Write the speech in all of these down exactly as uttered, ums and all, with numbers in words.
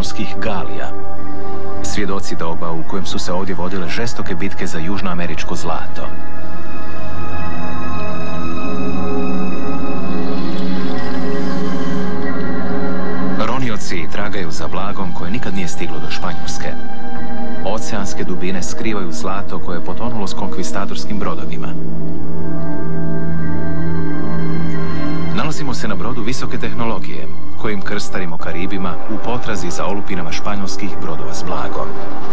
španjolskih galija. Svjedoci doba u kojem su se ovdje vodile žestoke bitke za južnoameričko zlato. Ronioci tragaju za blagom koje nikad nije stiglo do Španjolske. Oceanske dubine skrivaju zlato koje je potonulo s konkvistadorskim brodovima. Nalazimo se na brodu visoke tehnologije, kojim krstarimo Karibima u potrazi za olupinama španjolskih brodova s blagom.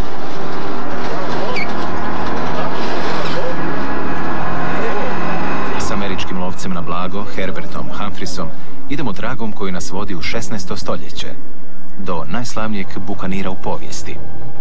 S američkim lovcem na blago, Herbertom Humphreysom, idemo tragom koji nas vodi u šesnaesto stoljeće, do najslavnijeg bukanira u povijesti.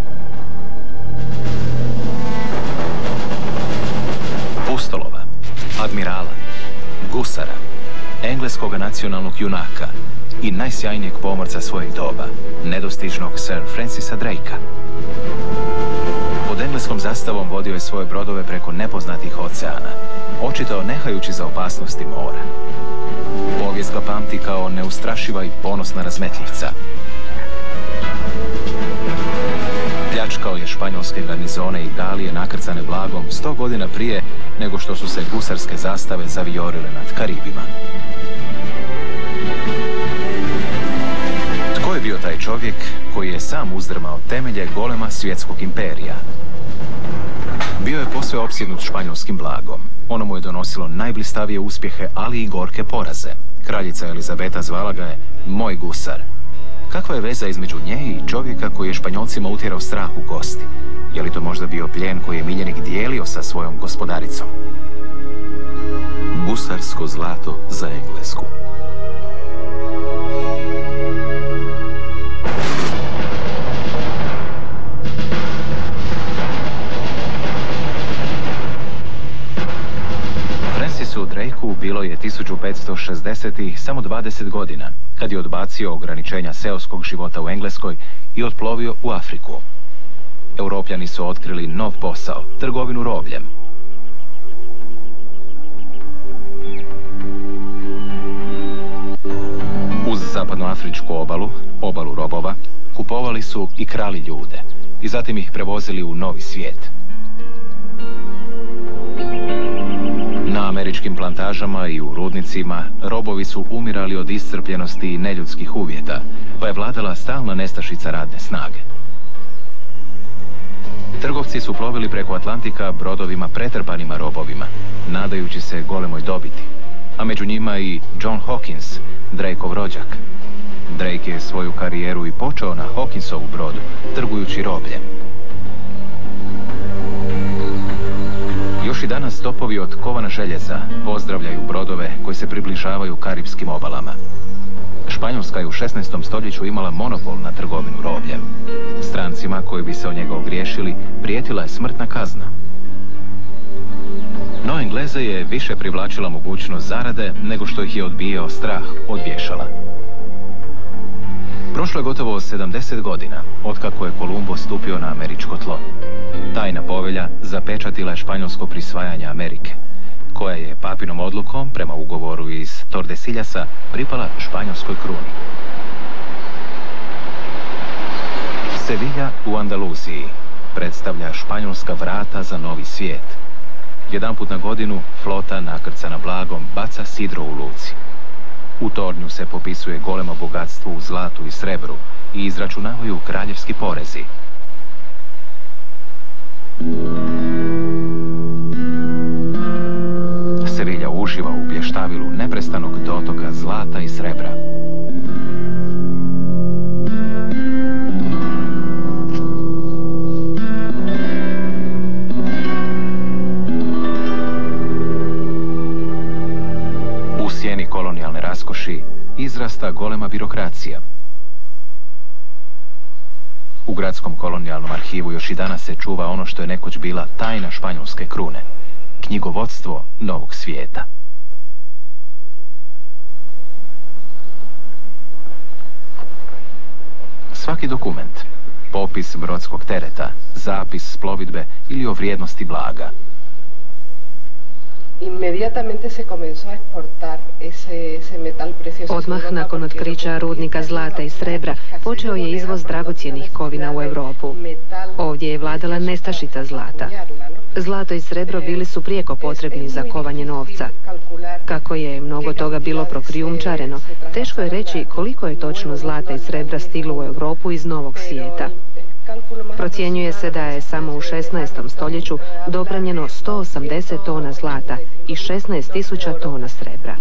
Pustolova, admirala, gusara, engleskog nacionalnog junaka i najsjajnijeg pomorca svojeg doba, nedostižnog Sir Francisa Drakea. Pod engleskom zastavom vodio je svoje brodove preko nepoznatih oceana, očito nehajući za opasnosti mora. Povijest ga pamti kao neustrašiva i ponosna razmetljivca. Pljačkao je španjolske garnizone i galije nakrcane blagom sto godina prije nego što su se gusarske zastave zavijorile nad Karibima. Tko je bio taj čovjek koji je sam uzdrmao temelje golema svjetskog imperija? Bio je posve opsjednut španjolskim blagom. Ono mu je donosilo najblistavije uspjehe, ali i gorke poraze. Kraljica Elizabeta zvala ga je moj gusar. Kakva je veza između nje i čovjeka koji je Španjolcima utjerao strah u kosti? Je li to možda bio plijen koji je miljenik dijelio sa svojom gospodaricom? Gusarsko zlato za Englesku. Francisu Drakeu bilo je tisuću petsto šezdesetih samo dvadeset godina, kad je odbacio ograničenja seoskog života u Engleskoj i otplovio u Afriku. Europljani su otkrili nov posao, trgovinu robljem. Uz zapadnoafričku obalu, obalu robova, kupovali su i krali ljude i zatim ih prevozili u novi svijet. Na američkim plantažama i u rudnicima robovi su umirali od iscrpljenosti i neljudskih uvjeta, pa je vladala stalna nestašica radne snage. Trgovci su plovili preko Atlantika brodovima pretrpanima robovima, nadajući se golemoj dobiti, a među njima i John Hawkins, Drakeov rođak. Drake je svoju karijeru i počeo na Hawkinsovu brodu, trgujući robljem. Još i danas topovi od kovana željeza pozdravljaju brodove koji se približavaju karipskim obalama. Španjolska je u šesnaestom stoljeću imala monopol na trgovinu robljem. Strancima koji bi se o njega ogriješili prijetila je smrtna kazna. No Engleze je više privlačila mogućnost zarade nego što ih je odbijao strah od vješala. Prošlo je gotovo sedamdeset godina otkako je Kolumbo stupio na američko tlo. Tajna povelja zapečatila je španjolsko prisvajanje Amerike, koja je papinom odlukom, prema ugovoru iz Tordesiljasa, pripala španjolskoj kruni. Sevilla u Andaluziji predstavlja španjolska vrata za novi svijet. Jedanput na godinu flota nakrcana blagom baca sidro u luci. U tornju se popisuje golemo bogatstvo u zlatu i srebru i izračunavaju kraljevski porezi. Sevilla uživa u blještavilu neprestanog dotoka zlata i srebra. U sjeni kolonijalne raskoši izrasta golema birokracija. U gradskom kolonijalnom arhivu još i danas se čuva ono što je nekoć bila tajna španjolske krune, knjigovodstvo novog svijeta. Svaki dokument, popis brodskog tereta, zapis plovidbe ili o vrijednosti blaga. Odmah nakon otkrića rudnika zlata i srebra počeo je izvoz dragocjenih kovina u Europu. Ovdje je vladala nestašica zlata. Zlato i srebro bili su prijeko potrebni za kovanje novca. Kako je mnogo toga bilo prokrijumčareno, teško je reći koliko je točno zlata i srebra stiglo u Europu iz Novog svijeta. Procjenjuje se da je samo u šesnaestom stoljeću dopranjeno sto osamdeset tona zlata i šesnaest tisuća tona srebra.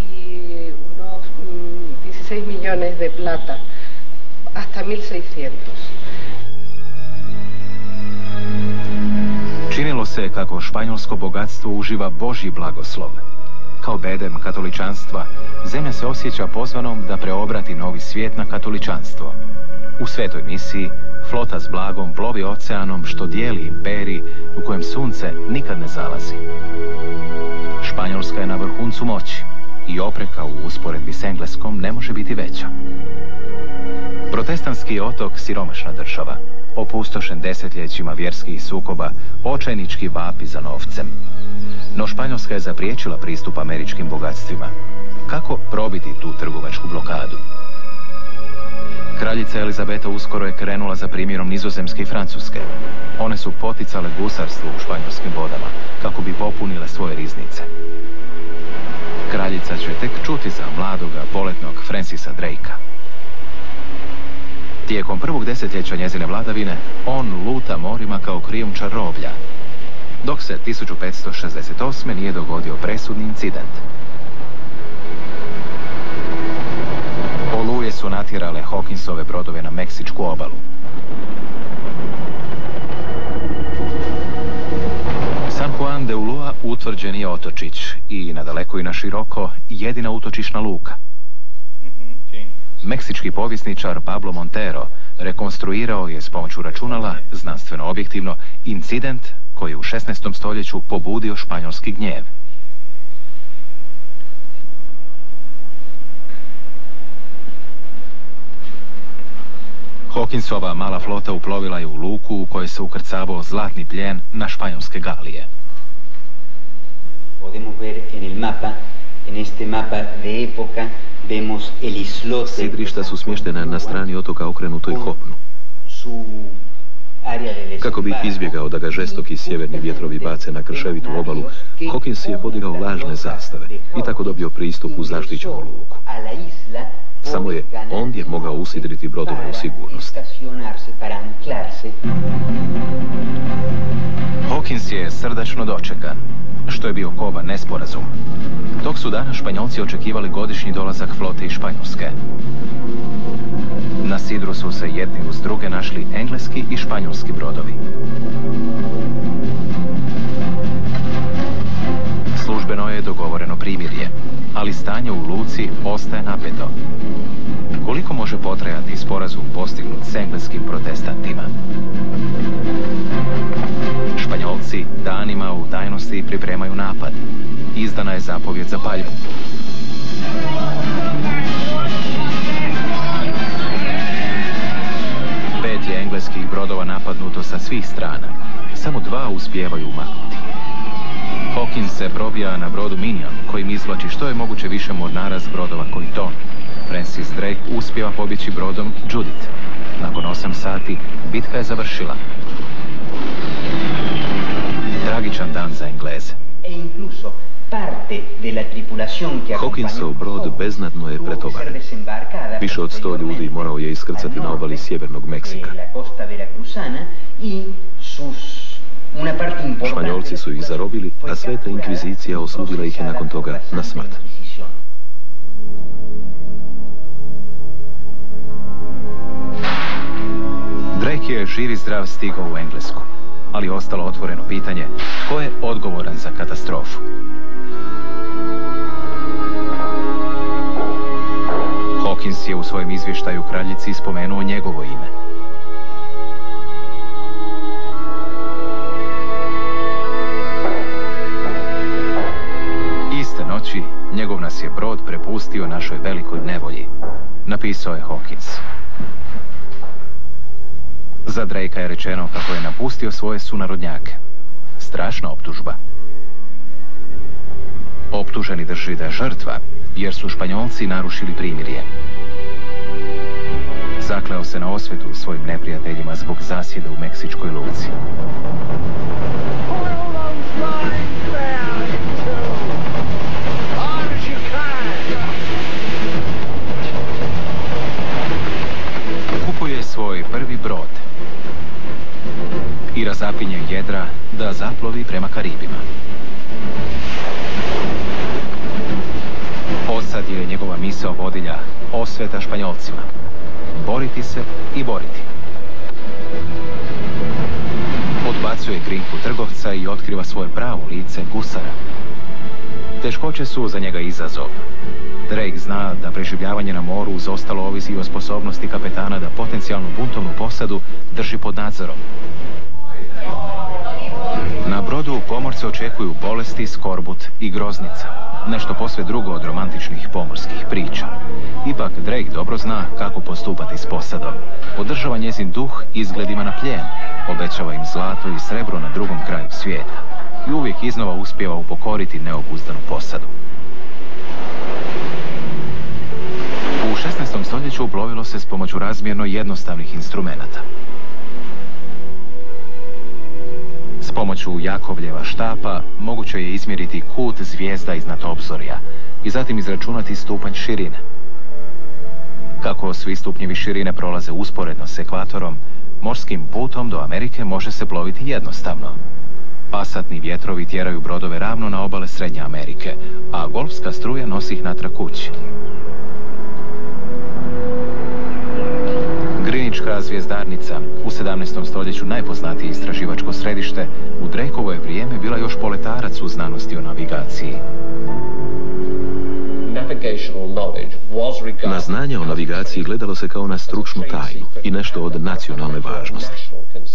Činilo se kako španjolsko bogatstvo uživa Božji blagoslov. Kao bedem katoličanstva, zemlja se osjeća pozvanom da preobrati novi svijet na katoličanstvo. U svetoj misiji, flota s blagom plovi oceanom što dijeli imperij u kojem sunce nikad ne zalazi. Španjolska je na vrhuncu moći i opreka u usporedbi s Engleskom ne može biti veća. Protestantski je otok siromašna država, opustošen desetljećima vjerskih sukoba, očajnički vapi za novcem. No Španjolska je zapriječila pristup američkim bogatstvima. Kako probiti tu trgovačku blokadu? Kraljica Elizabeta uskoro je krenula za primjerom Nizozemske i Francuske. One su poticale gusarstvo u španjolskim vodama kako bi popunile svoje riznice. Kraljica će tek čuti za mladoga, poletnog Francisa Drakea. Tijekom prvog desetljeća njezine vladavine, on luta morima kao krijumčar roblja, dok se tisuću petsto šezdeset osme nije dogodio presudni incident. Oluje su natjerale Hawkinsove brodove na Meksičku obalu. San Juan de Ulua utvrđen je otočić i nadaleko i na široko jedina utočišna luka. Meksički povjesničar Pablo Montero rekonstruirao je s pomoću računala, znanstveno objektivno, incident koji je u šesnaestom stoljeću pobudio španjolski gnjev. Hawkinsova mala flota uplovila je u luku u kojoj se ukrcavao zlatni plijen na španjolske galije. Podemos ver en el mapa, en este mapa de época, vemos el islote. Sidrišta su smještena na strani otoka okrenutoj Hopnu. Kako bi izbjegao da ga žestoki sjeverni vjetrovi bace na krševitu obalu, Hawkins je podigao lažne zastave i tako dobio pristup u zaštićenu luku. Samo je ondje mogao usidriti brodove u sigurnost. Hawkins je srdačno dočekan, što je bio kova nesporazum. Tog su dana Španjolci očekivali godišnji dolazak flote iz Španjolske. Na sidru su se jedni uz druge našli engleski i španjolski brodovi. Službeno je dogovoreno primirje, ali stanje u luci ostaje napeto. Koliko može potrajati sporazum postignut s engleskim protestantima? Španjolci danima u tajnosti pripremaju napad. Izdana je zapovjed za paljbu. Pet je engleskih brodova napadnuto sa svih strana. Samo dva uspijevaju umaknuti. Hawkins se probija na brodu Minion, kojim izvlači što je moguće više mornara s brodova koji tonu. Francis Drake uspijeva pobjeći brodom Judith. Nakon osam sati bitka je završila. Tragičan dan za Engleze. Hawkinsov brod beznadno je pretovaren. Više od sto ljudi morao je iskrcati na obali sjevernog Meksika. Španjolci su ih zarobili, a Sveta inkvizicija osudila ih je nakon toga na smrt. Drake je živ i zdrav stigao u Englesku, ali ostalo otvoreno pitanje tko je odgovoran za katastrofu. Hawkins je u svojem izvještaju kraljici spomenuo njegovo ime. Iste noći njegov nas je brod prepustio našoj velikoj nevolji, napisao je Hawkins. Za Drakea je rečeno kako je napustio svoje sunarodnjake. Strašna optužba. Optuženi drži da je žrtva, jer su Španjolci narušili primirje. Zakleo se na osvetu svojim neprijateljima zbog zasjeda u Meksičkoj luci. Kupuje svoj prvi brod i razapinje jedra da zaplovi prema Karibima. Posad je njegova misao vodilja, osveta Španjolcima. Boriti se i boriti. Odbacuje krinku trgovca i otkriva svoje pravo lice gusara. Teškoće su za njega izazov. Drake zna da preživljavanje na moru uz ostalo ovisi o sposobnosti kapetana da potencijalnu buntovnu posadu drži pod nadzorom. Na brodu pomorce očekuju bolesti, skorbut i groznica. Nešto posve drugo od romantičnih pomorskih priča. Ipak Drake dobro zna kako postupati s posadom. Održava njezin duh izgledima na plijen. Obećava im zlato i srebro na drugom kraju svijeta. I uvijek iznova uspijeva upokoriti neobuzdanu posadu. U šesnaestom stoljeću plovilo se s pomoću razmjerno jednostavnih instrumenata. S pomoću Jakovljeva štapa moguće je izmjeriti kut zvijezda iznad obzorja i zatim izračunati stupanj širine. Kako svi stupnjevi širine prolaze usporedno s ekvatorom, morskim putom do Amerike može se ploviti jednostavno. Pasatni vjetrovi tjeraju brodove ravno na obale Srednje Amerike, a golfska struja nosi ih natrag kući. Greenwichka zvijezdarnica, u sedamnaestom stoljeću najpoznatije istraživačko središte, u Drakeovo je vrijeme bila još poletarac u znanosti o navigaciji. Na znanje o navigaciji gledalo se kao na stručnu tajnu i nešto od nacionalne važnosti.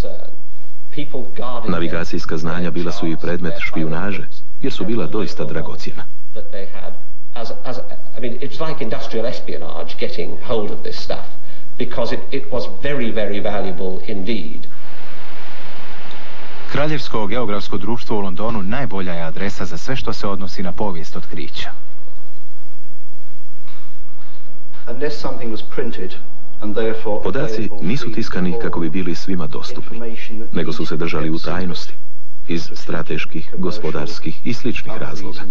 Navigacijska znanja bila su i predmet špijunaže, jer su bila doista dragocjena. Because it, it was very, very valuable indeed. Kraljevsko geografsko društvo u Londonu najbolja je adresa za sve što se odnosi na povijest otkrića. Podaci nisu tiskani kako bi bili svima dostupni, nego su se držali u tajnosti, iz strateških, gospodarskih i sličnih razloga.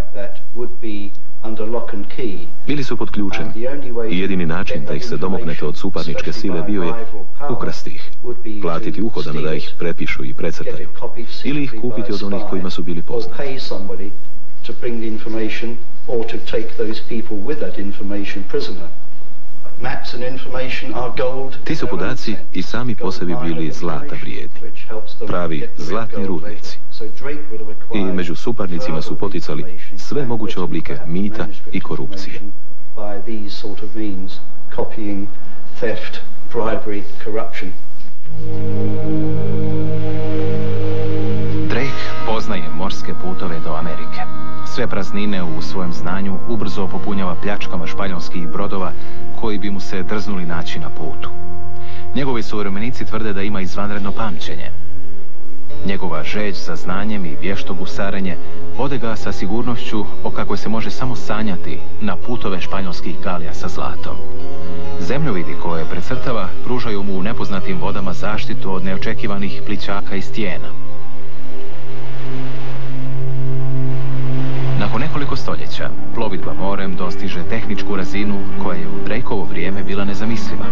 Bili su pod ključem i jedini način da ih se domognete od suparničke sile bio je ukrasti ih, platiti uhodano da ih prepišu i precrtaju, ili ih kupiti od onih kojima su bili poznati. Ti su podaci i sami po sebi bili zlata vrijedni, pravi zlatni rudnici. I među suparnicima su poticali sve moguće oblike mita i korupcije. Drake poznaje morske putove do Amerike. Sve praznine u svojem znanju ubrzo popunjava pljačkama španjolskih brodova koji bi mu se drznuli naći na putu. Njegovi suvremenici tvrde da ima izvanredno pamćenje. Njegova žeđ za znanjem i vješto gusarenje vode ga sa sigurnošću o kakvoj se može samo sanjati na putove španjolskih galija sa zlatom. Zemljovidi koje precrtava pružaju mu u nepoznatim vodama zaštitu od neočekivanih plićaka i stijena. Nakon nekoliko stoljeća, plovidba morem dostiže tehničku razinu koja je u Drakeovo vrijeme bila nezamisliva.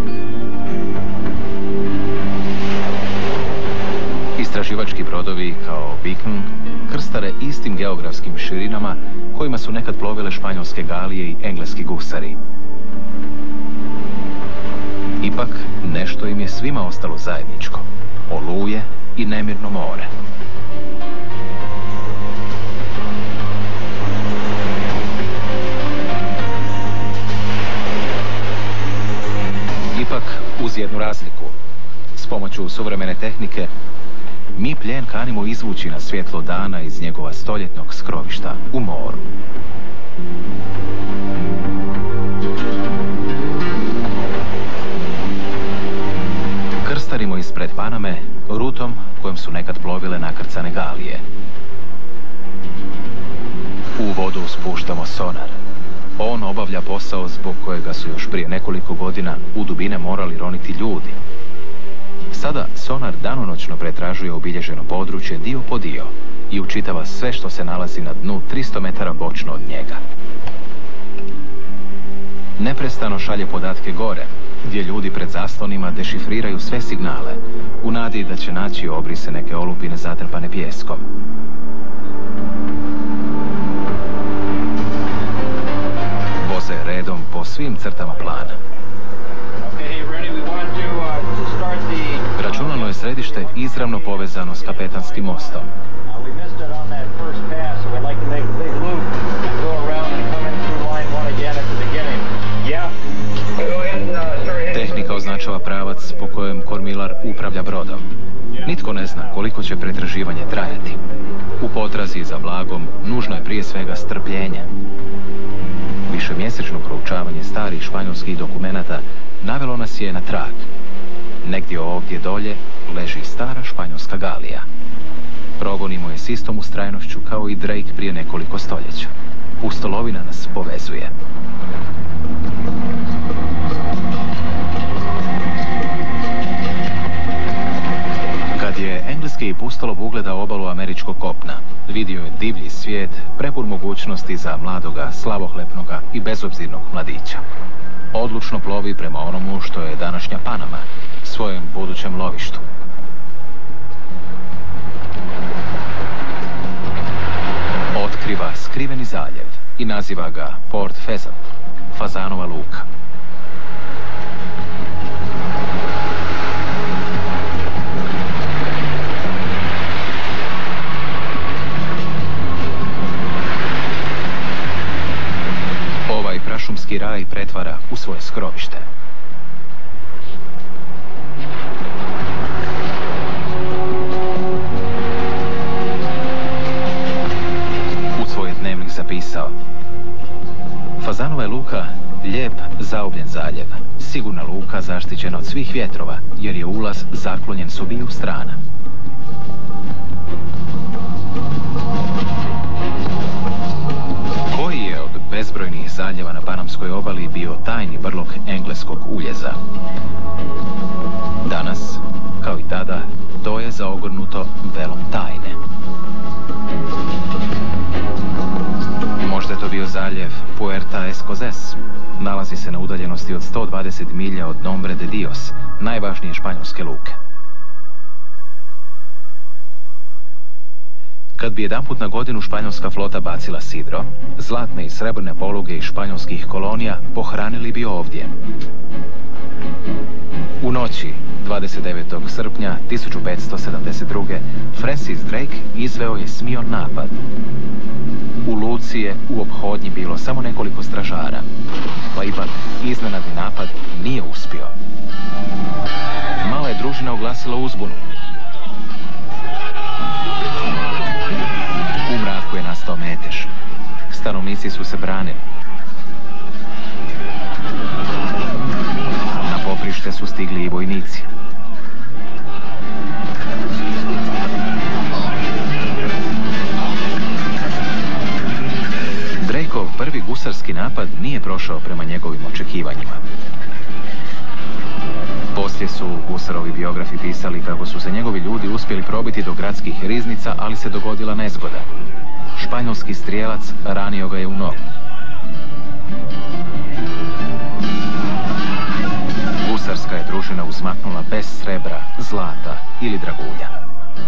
Istraživački brodovi kao Beacon krstare istim geografskim širinama kojima su nekad plovile španjolske galije i engleski gusari. Ipak, nešto im je svima ostalo zajedničko. Oluje i nemirno more. Ipak, uz jednu razliku. S pomoću suvremene tehnike, mi plijen kanimo izvući na svjetlo dana iz njegova stoljetnog skrovišta u moru. Krstarimo ispred Paname rutom kojom su nekad plovile nakrcane galije. U vodu spuštamo sonar. On obavlja posao zbog kojega su još prije nekoliko godina u dubine morali roniti ljudi. Sada sonar danonoćno pretražuje obilježeno područje dio po dio i učitava sve što se nalazi na dnu tristo metara bočno od njega. Neprestano šalje podatke gore, gdje ljudi pred zaslonima dešifriraju sve signale, u nadi da će naći obrise neke olupine zatrpane pijeskom. Voze redom po svim crtama plana. Računalno je središte izravno povezano s kapetanskim mostom. Tehnika označava pravac po kojem kormilar upravlja brodom. Nitko ne zna koliko će pretraživanje trajati. U potrazi za blagom nužno je prije svega strpljenje. Višemjesečno proučavanje starih španjolskih dokumenata navelo nas je na trag. Negdje ovdje dolje leži stara španjolska galija. Progonimo je s istom ustrajnošću kao i Drake prije nekoliko stoljeća. Pustolovina nas povezuje. Kad je engleski pustolov ugledao obalu američkog kopna, vidio je divlji svijet prepun mogućnosti za mladoga, slavohlepnoga i bezobzirnog mladića. Odlučno plovi prema onomu što je današnja Panama, svojem budućem lovištu. Otkriva skriveni zaljev i naziva ga Port Pheasant, Fazanova luka. Ovaj prašumski raj pretvara u svoje skrovište. Zapisao: Fazanova je luka lijep zaobljen zaljev, sigurna luka zaštićena od svih vjetrova, jer je ulaz zaklonjen s obiju strana. Koji je od bezbrojnih zaljeva na Panamskoj obali bio tajni brlog engleskog uljeza? Danas, kao i tada, to je zaogrnuto velom tajne. Možda je to bio zaljev Puerta Escozes. Nalazi se na udaljenosti od sto dvadeset milja od Nombre de Dios, najvažnije španjolske luke. Kad bi jedanput na godinu španjolska flota bacila sidro, zlatne i srebrne poluge iz španjolskih kolonija pohranili bi ovdje. U noći dvadeset devetog srpnja tisuću petsto sedamdeset druge. Francis Drake izveo je smion napad. U luci je u ophodnji bilo samo nekoliko stražara, pa ipak iznenadni napad nije uspio. Mala je družina oglasila uzbunu. U mraku je nastao metež. Stanovnici su se branili. Na poprište su stigli i vojnici. Drakeov prvi gusarski napad nije prošao prema njegovim očekivanjima. Poslije su gusarovi biografi pisali kako su se njegovi ljudi uspjeli probiti do gradskih riznica, ali se dogodila nezgoda. Španjolski strijelac ranio ga je u nogu. Gusarska je družina uzmaknula bez srebra, zlata ili dragulja.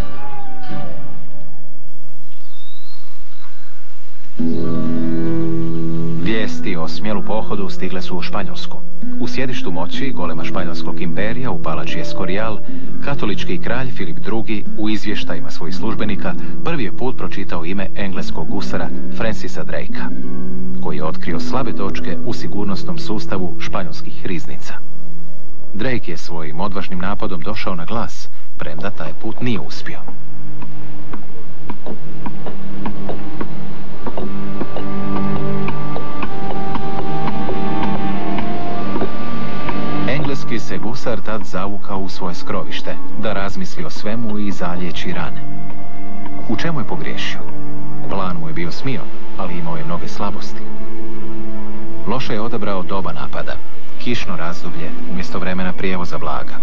Vijesti o smjelu pohodu stigle su u Španjolsku. U sjedištu moći golema španjolskog imperija u palači Escorial, katolički kralj Filip drugi u izvještajima svojih službenika prvi je put pročitao ime engleskog gusara Francisa Drakea, koji je otkrio slabe točke u sigurnosnom sustavu španjolskih riznica. Drake je svojim odvažnim napadom došao na glas, premda taj put nije uspio. Engleski se gusar tad zavukao u svoje skrovište, da razmisli o svemu i zaliječi rane. U čemu je pogriješio? Plan mu je bio smion, ali imao je mnoge slabosti. Loše je odabrao doba napada, kišno razdoblje umjesto vremena prijevoza blaga.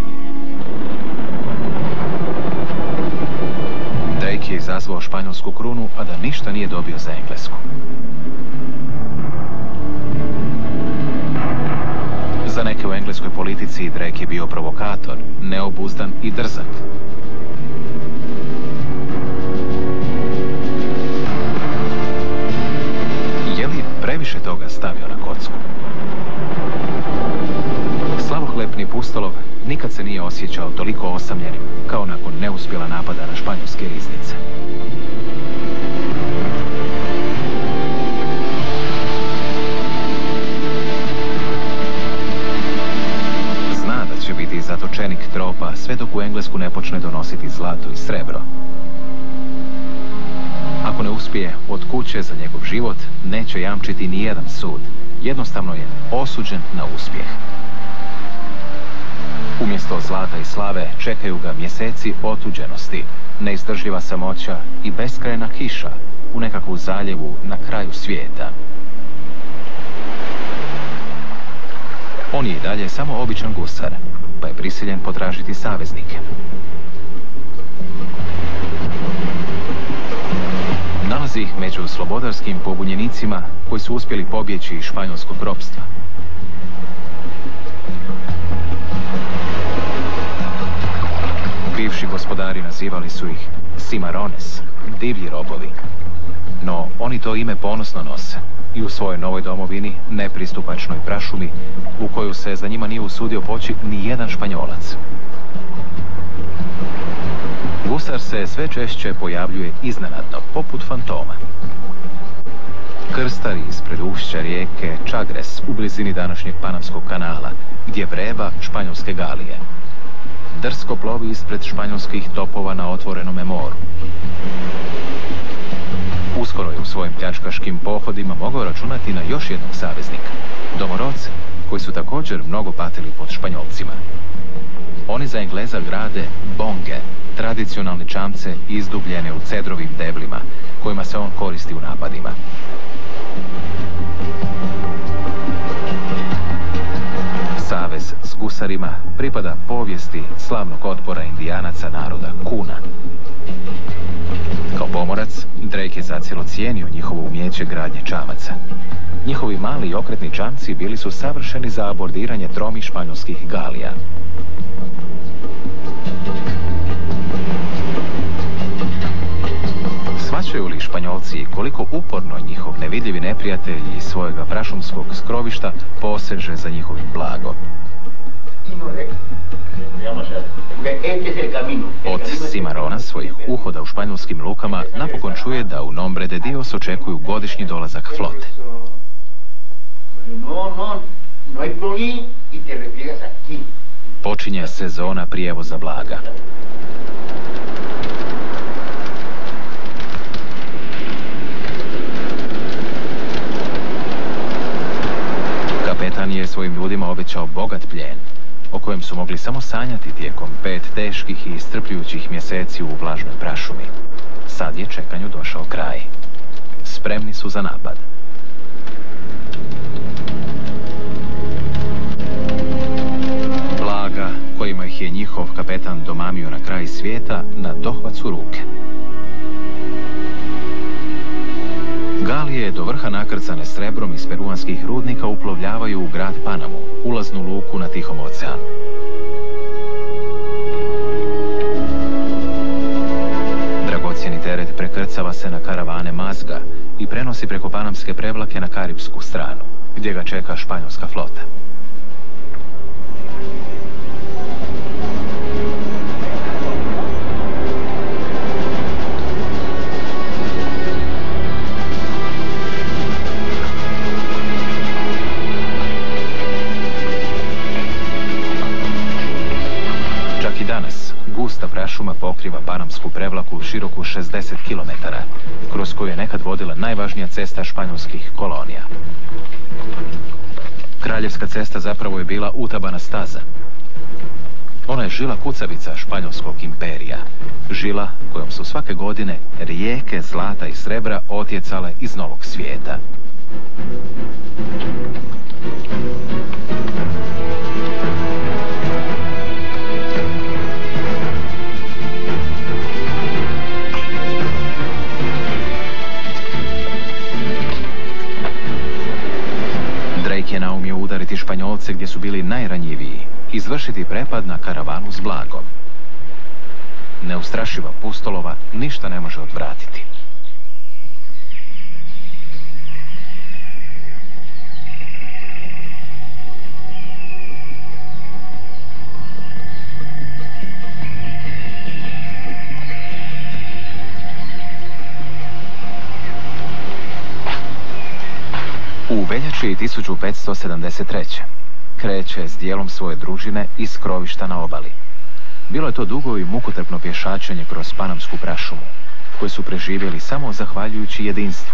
Drake je izazvao španjolsku krunu, a da ništa nije dobio za Englesku. Za neke u engleskoj politici Drake je bio provokator, neobuzdan i drzak. Je li previše toga stavio na kocku? Slavohlepni Pustolov nikad se nije osjećao toliko osamljenim kao nakon neuspjela napada na španjolske riznice. Zna da će biti zatočenik tropa sve dok u Englesku ne počne donositi zlato i srebro. Ako ne uspije, od kuće za njegov život neće jamčiti ni jedan sud. Jednostavno je osuđen na uspjeh. Umjesto zlata i slave čekaju ga mjeseci otuđenosti, neizdržljiva samoća i beskrajna kiša u nekakvu zaljevu na kraju svijeta. On je i dalje samo običan gusar, pa je prisiljen potražiti saveznike. Nalazi ih među slobodarskim pobunjenicima koji su uspjeli pobjeći iz španjolskog ropstva. Bivši gospodari nazivali su ih cimarrones, divlji robovi. No, oni to ime ponosno nose i u svojoj novoj domovini, nepristupačnoj prašumi, u koju se za njima nije usudio poći ni jedan Španjolac. Gusar se sve češće pojavljuje iznenadno, poput fantoma. Krstari ispred ušća rijeke Chagres u blizini današnjeg Panamskog kanala, gdje vreba španjolske galije. Drsko plovi ispred španjolskih topova na otvorenome moru. Uskoro je u svojim pljačkaškim pohodima mogao računati na još jednog saveznika, Domorodce, koji su također mnogo patili pod Španjolcima. Oni za Engleza grade bonge, tradicionalne čamce izdubljene u cedrovim deblima, kojima se on koristi u napadima. Savez s gusarima pripada povijesti slavnog otpora indijanaca naroda Kuna. Kao pomorac, Drake je zacijelo cijenio njihovo umjeće gradnje čamaca. Njihovi mali i okretni čamci bili su savršeni za abordiranje tromih španjolskih galija. Shvaćaju li Španjolci koliko uporno njihov nevidljivi neprijatelj iz svojega prašumskog skrovišta poseže za njihovim blagom? Od cimarrona svojih uhoda u španjolskim lukama napokon čuje da u Nombre de Dios očekuju godišnji dolazak flote. Počinje sezona prijevoza blaga. Kapetan je svojim ljudima obećao bogat plijen, o kojem su mogli samo sanjati tijekom pet teških i iscrpljujućih mjeseci u vlažnoj prašumi. Sad je čekanju došao kraj. Spremni su za napad. Blaga, kojima ih je njihov kapetan domamio na kraj svijeta, na dohvat su ruke. Galije do vrha nakrcane srebrom iz peruanskih rudnika uplovljavaju u grad Panamu, ulaznu luku na Tihom oceanu. Dragocjeni teret prekrcava se na karavane mazga i prenosi preko panamske prevlake na karipsku stranu, gdje ga čeka španjolska flota. Gusta prašuma pokriva panamsku prevlaku široku šezdeset kilometara, kroz koju je nekad vodila najvažnija cesta španjolskih kolonija. Kraljevska cesta zapravo je bila utabana staza. Ona je žila kucavica španjolskog imperija. Žila kojom su svake godine rijeke zlata i srebra otjecale iz novog svijeta. Drake je naumio udariti Španjolce gdje su bili najranjiviji, izvršiti prepad na karavanu s blagom. Neustrašiva pustolova ništa ne može odvratiti. U veljači tisuću petsto sedamdeset treće. kreće s dijelom svoje družine iz skrovišta na obali. Bilo je to dugo i mukotrpno pješačenje kroz Panamsku prašumu, koje su preživjeli samo zahvaljujući jedinstvu.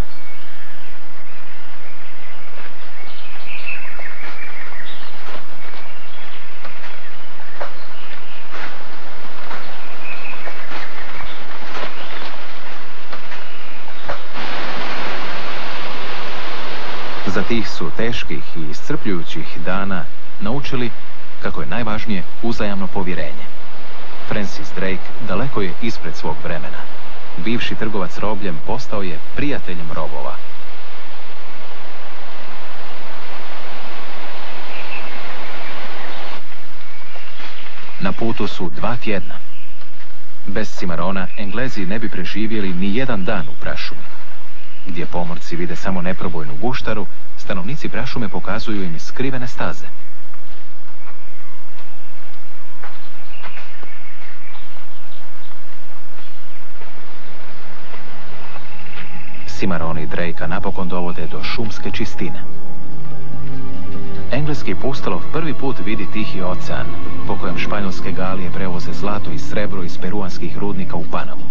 Za tih su teških i iscrpljujućih dana naučili kako je najvažnije uzajamno povjerenje. Francis Drake daleko je ispred svog vremena. Bivši trgovac robljem postao je prijateljem robova. Na putu su dva tjedna. Bez Cimarona Englezi ne bi preživjeli ni jedan dan u prašumi. Gdje pomorci vide samo neprobojnu guštaru, stanovnici prašume pokazuju im skrivene staze. Cimaroni Drakea napokon dovode do šumske čistine. Engleski pustelov prvi put vidi Tihi ocean, po kojem španjolske galije prevoze zlato i srebro iz peruanskih rudnika u Panamu.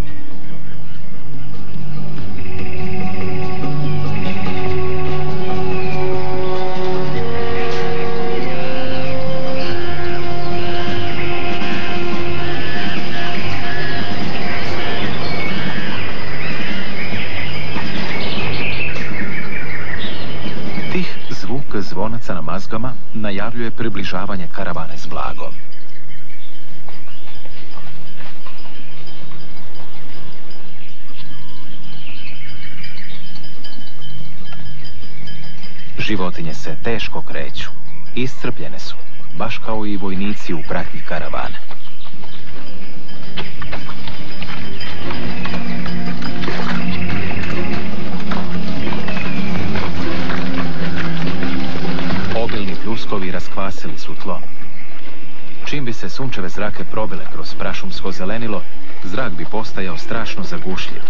Zvuk zvonaca na mazgama najavljuje približavanje karavane s blagom. Životinje se teško kreću, iscrpljene su, baš kao i vojnici u pratnji karavane. Obilni pljuskovi raskvasili su tlo. Čim bi se sunčeve zrake probile kroz prašumsko zelenilo, zrak bi postajao strašno zagušljiv.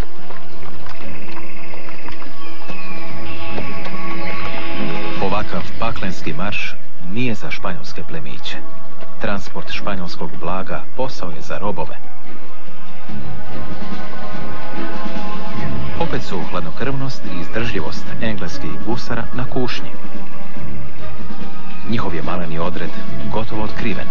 Ovakav paklenski marš nije za španjolske plemiće. Transport španjolskog blaga posao je za robove. Opet su hladnokrvnost i izdržljivost engleskih gusara na kušnji. Njihov je maleni odred gotovo otkriven.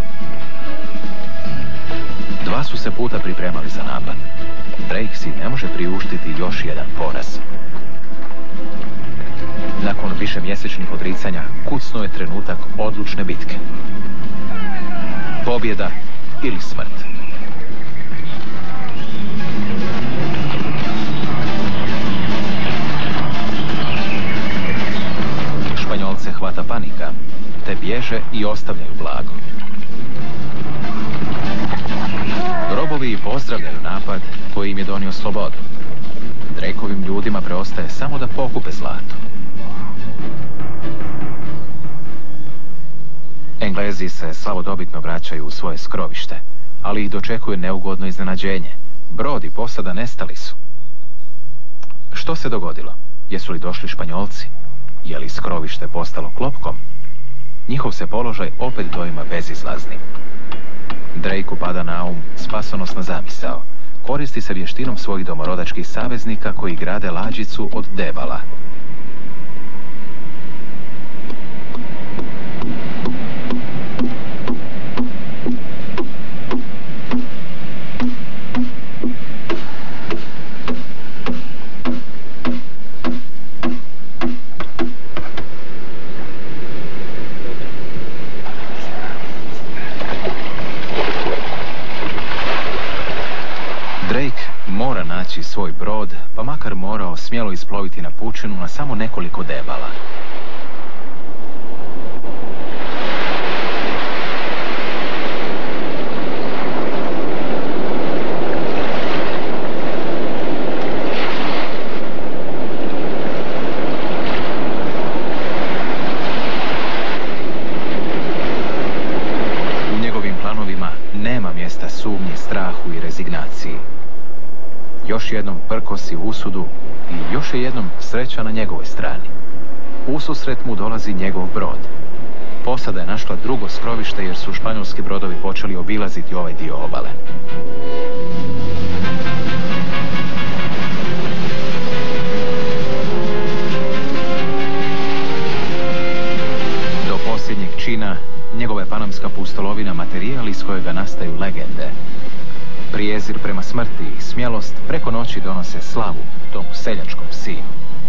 Dva su se puta pripremali za napad. Drake si ne može priuštiti još jedan poraz. Nakon višemjesečnih odricanja kucnuo je trenutak odlučne bitke. Pobjeda ili smrt. Španjolce hvata panika, te bježe i ostavljaju blago. Robovi pozdravljaju napad koji im je donio slobodu. Drakeovim ljudima preostaje samo da pokupe zlato. Englezi se slavodobitno vraćaju u svoje skrovište, ali ih dočekuje neugodno iznenađenje. Brod i posada nestali su. Što se dogodilo? Jesu li došli Španjolci? Je li skrovište postalo klopkom? Njihov se položaj opet doima bezizlaznim. Drakeu pada na um spasonosna zamisao. Koristi se vještinom svojih domorodačkih saveznika koji grade lađicu od debala. svoj brod, pa makar morao smjelo isploviti na pučinu na samo nekoliko debala. Nema mjesta sumnji, strahu i rezignaciji. Još jednom prkosi usudu i još je jednom sreća na njegovoj strani. Ususret mu dolazi njegov brod. Posada je našla drugo skrovište jer su španjolski brodovi počeli obilaziti ovaj dio obale. Do posljednjeg čina njegova je panamska pustolovina materijal iz kojega nastaju legende. Prijezir prema smrti i smjelost preko noći donose slavu tomu seljačkom sinu.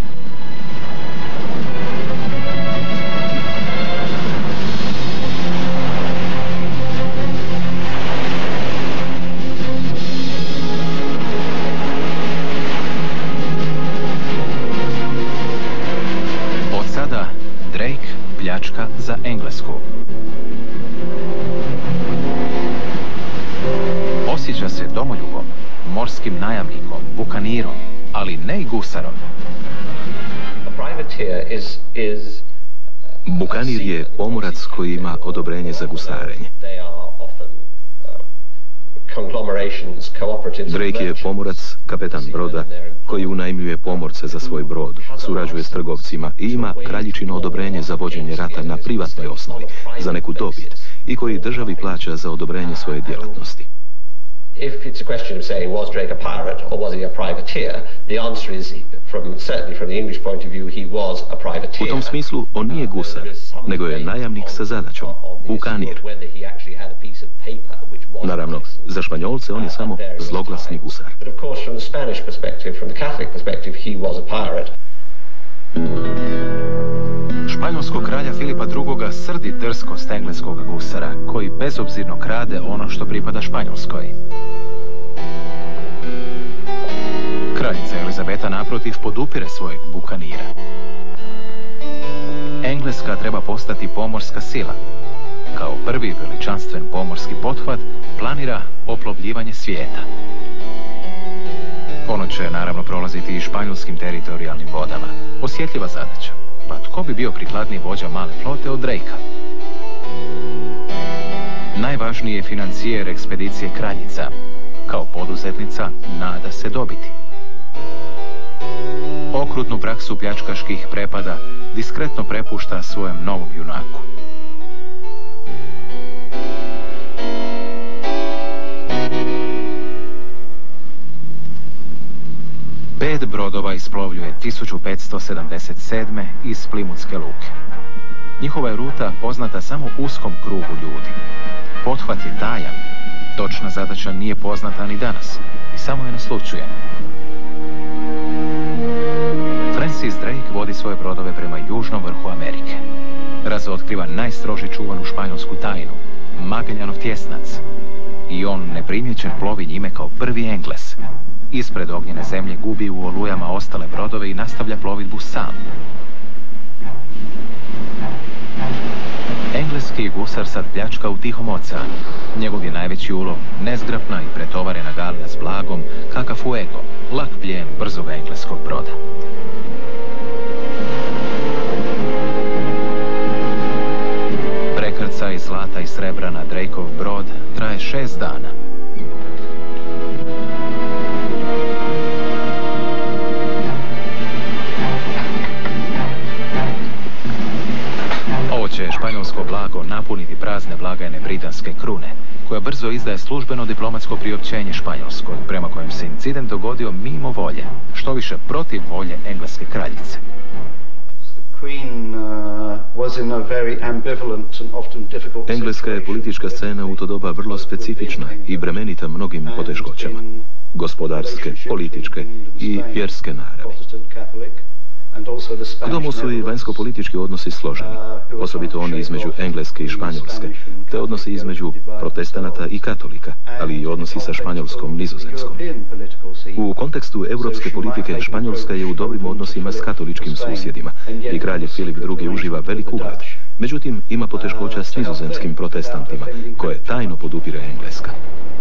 Od sada Drake pljačka za Englesku. Osjeća se domoljubom, morskim najamnikom, bukanirom, ali ne i gusarom. Bukanir je pomorac koji ima odobrenje za gusarenje. Drake je pomorac, kapetan broda, koji unajmljuje pomorce za svoj brod, surađuje s trgovcima i ima kraljičino odobrenje za vođenje rata na privatnoj osnovi, za neku dobit, i koji državi plaća za odobrenje svoje djelatnosti. If it's a question of saying, was Drake a pirate or was he a privateer, the answer is, from, certainly from the English point of view, he was a privateer. U tom smislu, on nije gusar, nego je najamnik sa zadaćom, bukanir. Naravno, za Španjolce on je samo zloglasni gusar. But of course, from the Spanish perspective, from the Catholic perspective, he was a pirate. Španjolskog kralja Filipa drugoga srdi drskost engleskog gusara, koji bezobzirno krade ono što pripada Španjolskoj. Kraljica Elizabeta naprotiv podupire svojeg bukanira. Engleska treba postati pomorska sila. Kao prvi veličanstven pomorski pothvat planira oplovljivanje svijeta. Ono će naravno prolaziti i španjolskim teritorijalnim vodama. Osjetljiva zadaća. Pa tko bi bio prikladniji vođa male flote od Drakea? Najvažniji je financijer ekspedicije kraljica. Kao poduzetnica nada se dobiti. Okrutnu praksu pljačkaških prepada diskretno prepušta svojem novom junaku. Pet brodova isplovljuje tisuću petsto sedamdeset sedme iz Plimutske luke. Njihova je ruta poznata samo uskom krugu ljudi. Pothvat je tajan, točna zadaća nije poznata ni danas i samo je naslućujena. Francis Drake vodi svoje brodove prema južnom vrhu Amerike. Razotkriva najstrože čuvanu španjolsku tajnu, Magellanov tjesnac. I on neprimjećen plovi njime kao prvi Engles. Ispred ognjene zemlje gubi u olujama ostale brodove i nastavlja plovidbu sam. Engleski gusar sad pljačka u Tihom oceanu. Njegov je najveći ulov nezgrapna i pretovarena galija s blagom, kakav Fuego, lak plijen brzog engleskog broda. Prekrcaj zlata i srebra na Drakeov brod traje šest dana. Ovo će španjolsko blago napuniti prazne blagajne britanske krune, koja brzo izdaje službeno diplomatsko priopćenje Španjolskoj, prema kojem se incident dogodio mimo volje, što više protiv volje engleske kraljice. Engleska je politička scena u to doba vrlo specifična i bremenita mnogim poteškoćama, gospodarske, političke i vjerske naravi. K tomu su i vanjsko-politički odnosi složeni, osobito oni između Engleske i Španjolske, te odnosi između protestanata i katolika, ali i odnosi sa Španjolskom Nizozemskom. U kontekstu europske politike Španjolska je u dobrim odnosima s katoličkim susjedima i kralj Filip drugi uživa velik ugled. Međutim, ima poteškoća s nizozemskim protestantima, koje tajno podupire Engleska.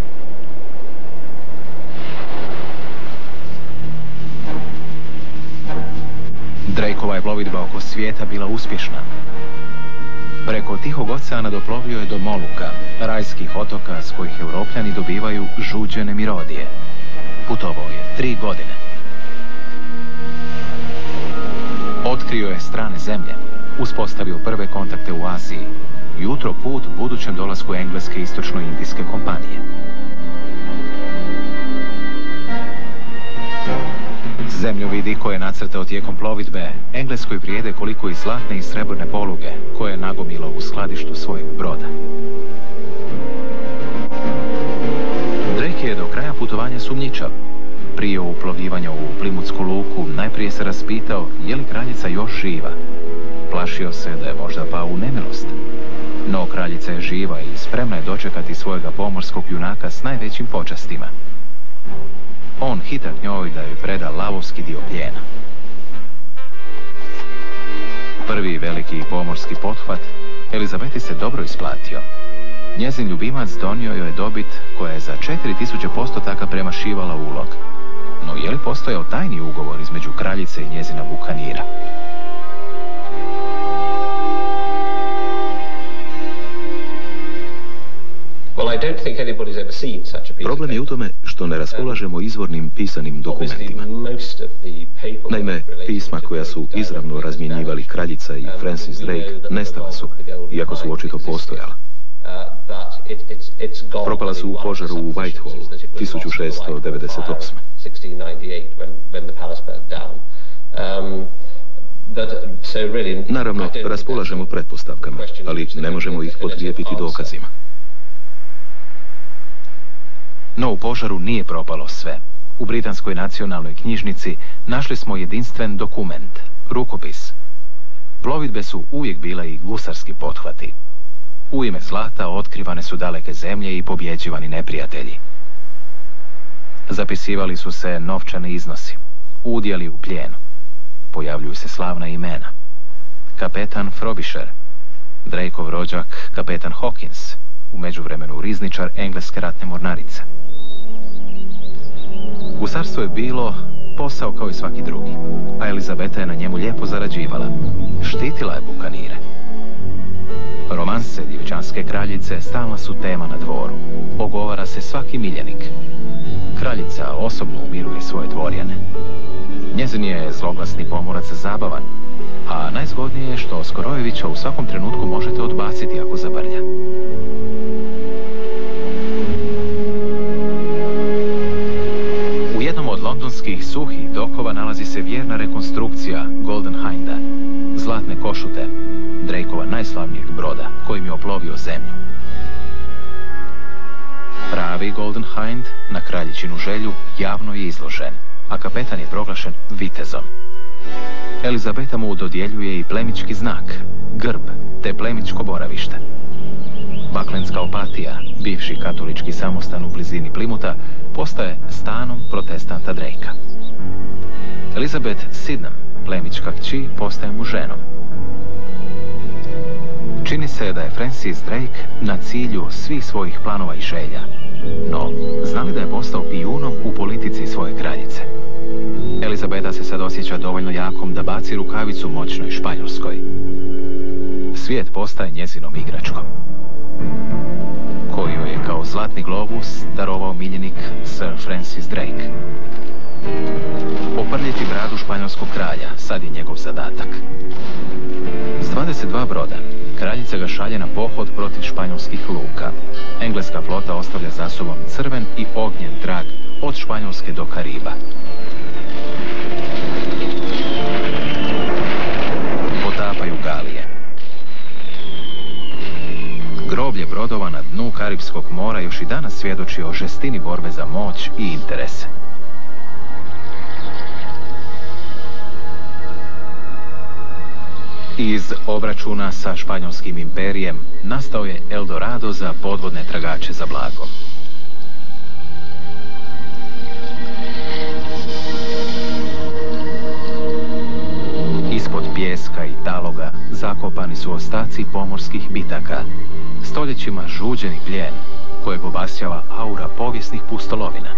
Drakeova je plovidba oko svijeta bila uspješna. Preko Tihog oceana doplovio je do Moluka, rajskih otoka s kojih Europljani dobivaju žuđene mirodije. Putovao je tri godine. Otkrio je strane zemlje, uspostavio prve kontakte u Aziji, jutro put budućem dolasku engleske istočno-indijske kompanije. Zemljovidi koje je nacrtao tijekom plovidbe Engleskoj vrijede koliko i zlatne i srebrne poluge koje je nagomilo u skladištu svojeg broda. Drake je do kraja putovanja sumnjičav. Prije uplovljivanja u Plimutsku luku najprije se raspitao je li kraljica još živa. Plašio se da je možda pao u nemilost. No kraljica je živa i spremna je dočekati svojega pomorskog junaka s najvećim počastima. On hita njoj da joj preda lavovski dio plijena. Prvi veliki pomorski pothvat Elizabeti se dobro isplatio. Njezin ljubimac donio joj je dobit koja je za četiri tisuće postotaka premašivala ulog. No je li postojao tajni ugovor između kraljice i njezina bukanira? Problem je u tome što ne raspolažemo izvornim pisanim dokumentima. Naime, pisma koja su izravno razmjenjivali kraljica i Francis Drake nestala su, iako su očito postojala. Propala su u požaru u Whitehallu tisuću šeststo devedeset osme. Naravno, raspolažemo pretpostavkama, ali ne možemo ih potkrijepiti dokazima. No u požaru nije propalo sve. U Britanskoj nacionalnoj knjižnici našli smo jedinstven dokument, rukopis. Plovidbe su uvijek bile i gusarski pothvati. U ime zlata otkrivane su daleke zemlje i pobjeđivani neprijatelji. Zapisivali su se novčani iznosi, udjeli u plijenu. Pojavljuju se slavna imena. Kapetan Frobisher, Drakeov rođak kapetan Hawkins, u međuvremenu rizničar engleske ratne mornarice. Gusarstvo je bilo posao kao i svaki drugi, a Elizabeta je na njemu lijepo zarađivala. Štitila je bukanire. Romanse djevčanske kraljice stalna su tema na dvoru. Ogovara se svaki miljenik. Kraljica osobno umiruje svoje dvorjane. Njezin je zloglasni pomorac zabavan, a najzgodnije je što Oskorojevića u svakom trenutku možete odbaciti ako zabrlja. U jednom od londonskih suhih dokova nalazi se vjerna rekonstrukcija Golden Hinda, zlatne košute, Drakeova najslavnijeg broda kojim je oplovio zemlju. Pravi Golden Hind na kraljičinu želju javno je izložen, a kapetan je proglašen vitezom. Elizabeta mu dodjeljuje i plemički znak, grb te plemičko boravište. Baklenska Opatija, bivši katolički samostan u blizini Plimuta, postaje stanom protestanta Drakea. Elizabeth Sydenham, plemička kći, postaje mu ženom. Čini se da je Francis Drake na cilju svih svojih planova i želja, no zna li da je postao pijunom u politici svoje kraljice? Elizabeta se sad osjeća dovoljno jakom da baci rukavicu moćnoj Španjolskoj. Svijet postaje njezinom igračkom, koju je kao zlatni globus darovao miljenik Sir Francis Drake. Oprljiti bradu španjolskog kralja sad je njegov zadatak. S dvadeset dva broda kraljica ga šalje na pohod protiv španjolskih luka. Engleska flota ostavlja za sobom crven i ognjen trag od Španjolske do Kariba. Potapaju galije. Groblje brodova na dnu Karibskog mora još i danas svjedoči o žestini borbe za moć i interese. Iz obračuna sa španjolskim imperijem nastao je Eldorado za podvodne tragače za blagom. Ispod pijeska i taloga zakopani su ostaci pomorskih bitaka, stoljećima žuđeni plijen kojeg obasjava aura povijesnih pustolovina.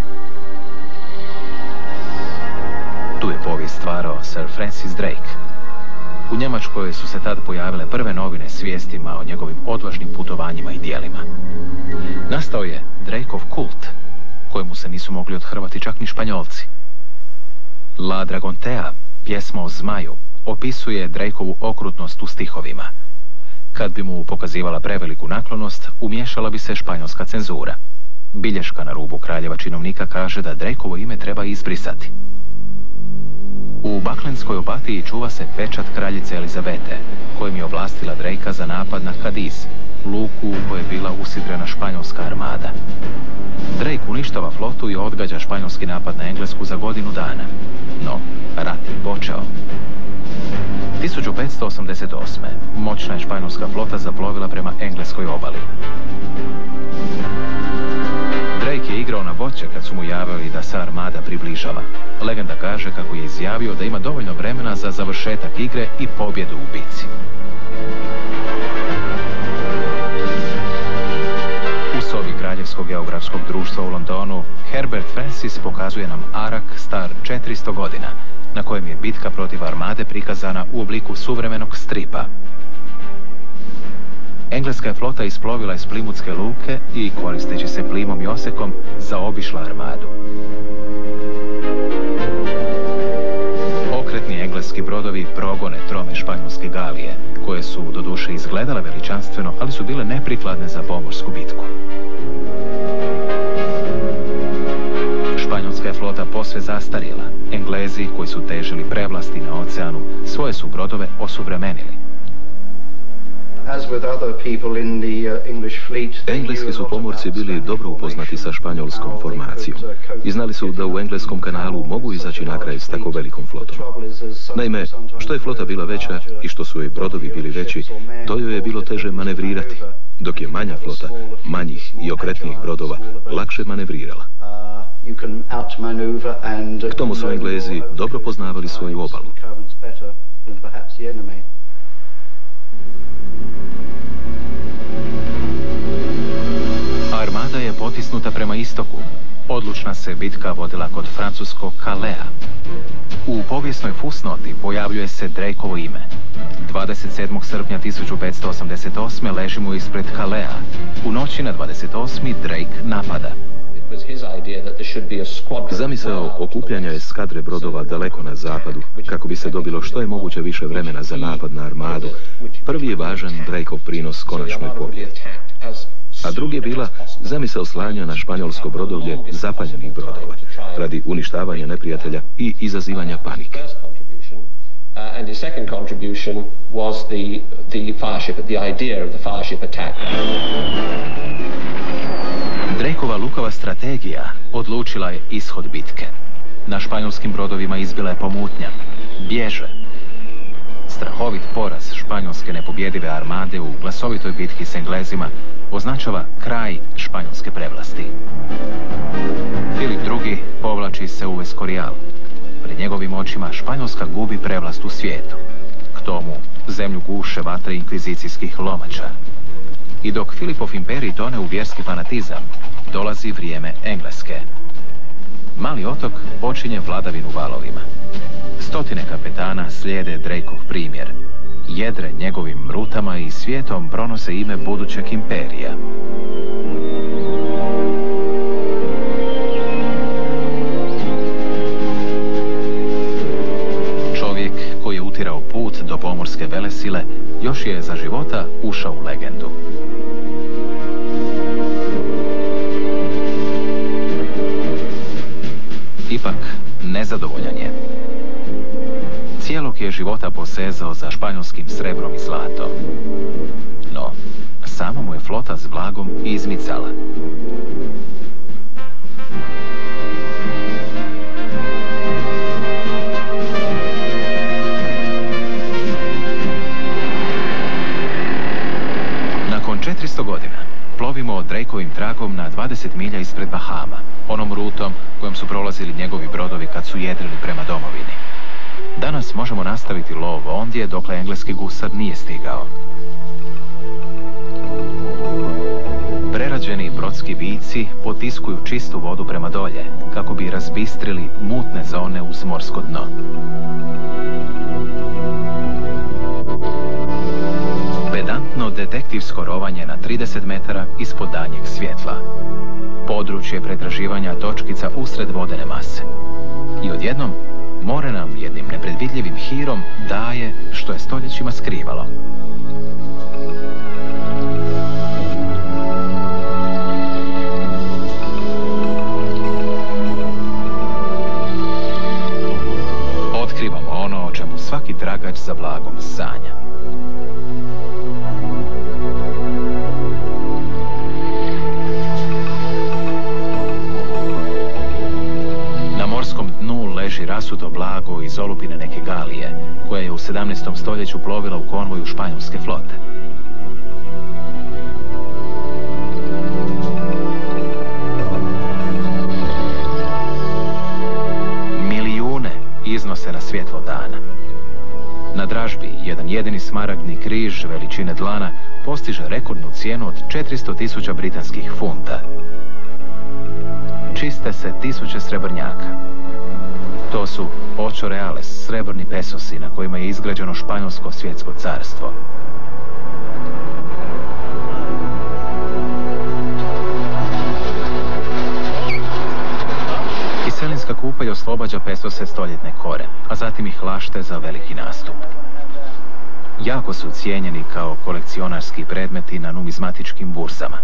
Tu je povijest stvarao Sir Francis Drake. U Njemačkoj su se tad pojavile prve novine s vijestima o njegovim odvažnim putovanjima i dijelima. Nastao je Drakeov kult, kojemu se nisu mogli othrvati čak ni Španjolci. La Dragontea, pjesma o zmaju, opisuje Drakeovu okrutnost u stihovima. Kad bi mu pokazivala preveliku naklonost, umiješala bi se španjolska cenzura. Bilješka na rubu kraljeva činovnika kaže da Drakeovo ime treba izbrisati. U Baklenskoj Opatiji čuva se pečat kraljice Elizabete, kojim je ovlastila Drakea za napad na Cadiz, luku u kojoj je bila usidrena španjolska armada. Drake uništava flotu i odgađa španjolski napad na Englesku za godinu dana. No, rat je počeo. tisuću petsto osamdeset osme. moćna je španjolska flota zaplovila prema engleskoj obali. Drake je igrao na voće kad su mu javili da se armada približava. Legenda kaže kako je izjavio da ima dovoljno vremena za završetak igre i pobjedu u bici. U sobi Kraljevskog geografskog društva u Londonu, Herbert Francis pokazuje nam arak star četiristo godina, na kojem je bitka protiv armade prikazana u obliku suvremenog stripa. Engleska je flota isplovila iz Plimutske luke i, koristeći se plimom i osekom, zaobišla armadu. Okretni engleski brodovi progone trome španjolske galije, koje su doduše izgledale veličanstveno, ali su bile neprikladne za pomorsku bitku. Španjolska je flota posve zastarjela. Englezi, koji su težili prevlasti na oceanu, svoje su brodove osuvremenili. Engleski su pomorci bili dobro upoznati sa španjolskom formacijom i znali su da u engleskom kanalu mogu izaći na kraj s tako velikom flotom. Naime, što je flota bila veća i što su joj brodovi bili veći, to joj je bilo teže manevrirati, dok je manja flota, manjih i okretnijih brodova, lakše manevrirala. K tomu su Englezi dobro poznavali svoju obalu. Armada je potisnuta prema istoku. Odlučna se bitka vodila kod francuskog Calea. U povijesnoj fusnoti pojavljuje se Drakeovo ime. dvadeset sedmog srpnja tisuću petsto osamdeset osme ležimo ispred Calea. U noći na dvadeset osmi Drake napada. Zamisao okupljanja eskadre brodova daleko na zapadu, kako bi se dobilo što je moguće više vremena za napad na armadu, prvi je važan Drakeov prinos konačnoj pobjedi. A drugi je bila zamisao slanja na španjolsko brodovlje zapaljenih brodova, radi uništavanja neprijatelja i izazivanja panike. And his second contribution was the, the fire ship, the idea of the fire ship attack. Drakeova lukava strategija odlučila je ishod bitke. Na španjolskim brodovima izbila je pomutnja. Bježe. Strahovit poraz španjolske nepobjedive armade u glasovitoj bitki s Englezima označava kraj španjolske prevlasti. Filip drugi povlači se u Escorial. Pred njegovim očima Španjolska gubi prevlast u svijetu. K tomu zemlju guše vatre inkvizicijskih lomača. I dok Filipov imperij tone u vjerski fanatizam, dolazi vrijeme Engleske. Mali otok počinje vladavinu valovima. Stotine kapetana slijede Drakeov primjer. Jedre njegovim rutama i svijetom pronose ime budućeg imperija. Čovjek koji je utirao put do pomorske velesile još je za života ušao u legendu. Ipak, nezadovoljan je. Cijelog je života posezao za španjolskim srebrom i zlatom. No, samo mu je flota s blagom izmicala. milja ispred Bahama, onom rutom kojom su prolazili njegovi brodovi kad su jedrili prema domovini. Danas možemo nastaviti lov ondje dokle engleski gusar nije stigao. Prerađeni brodski vici potiskuju čistu vodu prema dolje, kako bi razbistrili mutne zone uz morsko dno. Pedantno detektivsko rovanje na trideset metara ispod danjeg svjetla. Područje pretraživanja točkica usred vodene mase. I odjednom, more nam jednim nepredvidljivim hirom daje što je stoljećima skrivalo. Otkrivamo ono o čemu svaki tragač za blagom sanja. Na morskom dnu leži rasuto blago iz olupine neke galije, koja je u sedamnaestom stoljeću plovila u konvoju španjolske flote. Milijune iznose na svjetlo dana. Na dražbi jedan jedini smaragdni križ veličine dlana postiže rekordnu cijenu od četiristo tisuća britanskih funta. Čiste se tisuće srebrnjaka. To su ocho reales, srebrni pesosi na kojima je izgrađeno španjolsko svjetsko carstvo. Kiselinska kupelj oslobađa pesose stoljetne kore, a zatim ih lašte za veliki nastup. Jako su cijenjeni kao kolekcionarski predmeti na numizmatičkim burzama.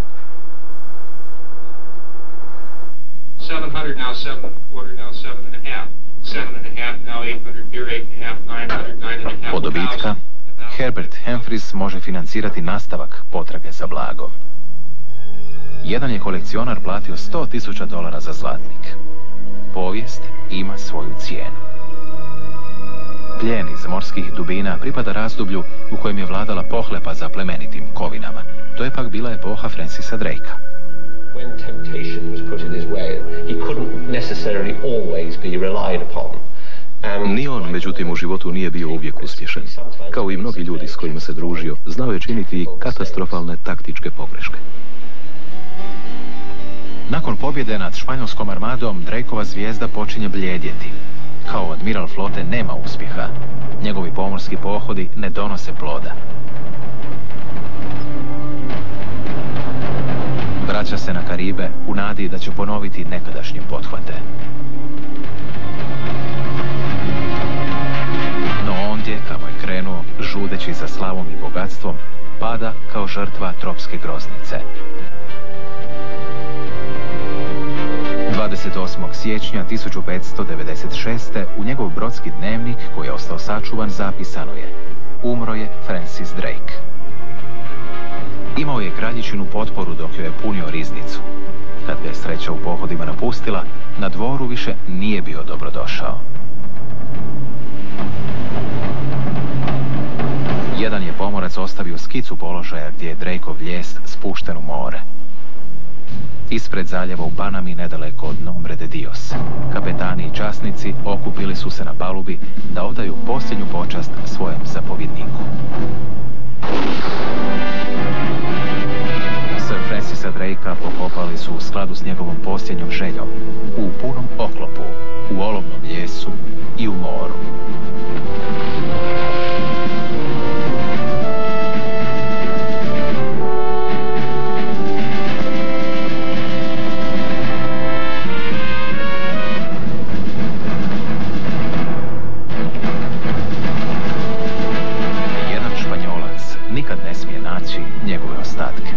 seven hundred now, seven and a quarter now, seven and a half. Seven and a half now, eight hundred here, eight and a half, nine hundred, nine and a half. Od dobitka, Herbert Humphreys može financirati nastavak potrage za blagom. Jedan je kolekcionar platio sto tisuća dolara za zlatnik. Povijest ima svoju cijenu. Plijen iz morskih dubina pripada razdoblju u kojem je vladala pohlepa za plemenitim kovinama. To je pak bila epoha Francisa Drakea. When temptation was put in his way, he couldn't necessarily always be relied upon. Ni on, međutim, u životu nije bio uvijek uspješan. Kao i mnogi ljudi s kojima se družio, znao je činiti katastrofalne taktičke pogreške. Nakon pobjede nad španjolskom armadom, Drakeova zvijezda počinje bljedjeti. Kao admiral flote nema uspjeha. Njegovi pomorski pohodi ne donose ploda. Vraća se na Karibe u nadi da će ponoviti nekadašnje pothvate. No ondje, kamo je krenuo, žudeći za slavom i bogatstvom, pada kao žrtva tropske groznice. dvadeset osmog siječnja tisuću petsto devedeset šeste. u njegov brodski dnevnik, koji je ostao sačuvan, zapisano je: umro je Francis Drake. Imao je kraljičinu potporu dok joj je punio riznicu. Kad ga je sreća u pohodima napustila, na dvoru više nije bio dobrodošao. Jedan je pomorac ostavio skicu položaja gdje je Drakeov lijes spušten u more. Ispred zaljeva u Panami, nedaleko od Nombre de Dios, kapetani i časnici okupili su se na palubi da odaju posljednju počast svojem zapovjedniku. Sir Francisa Drakea pokopali su u skladu s njegovom posljednjom željom, u punom oklopu, u olovnom lijesu i u moru. Nikad ne smije naći njegove ostatke.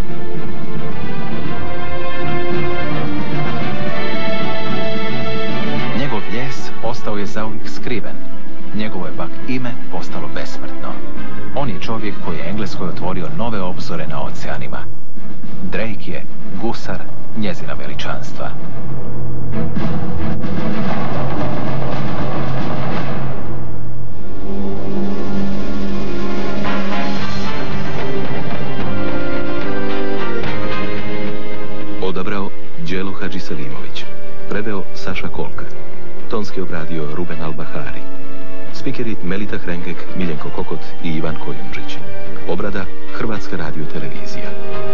Njegov lijes ostao je zauvijek skriven. Njegovo je pak ime postalo besmrtno. On je čovjek koji je Engleskoj otvorio nove obzore na oceanima. Drake je gusar njezina veličanstva. Odabrao Đelo Hadži Selimović. Preveo Saša Kolka. Tonski obradio Ruben Albahari. Spikeri Melita Hrengek, Miljenko Kokot i Ivan Kojundžić. Obrada Hrvatska radio televizija.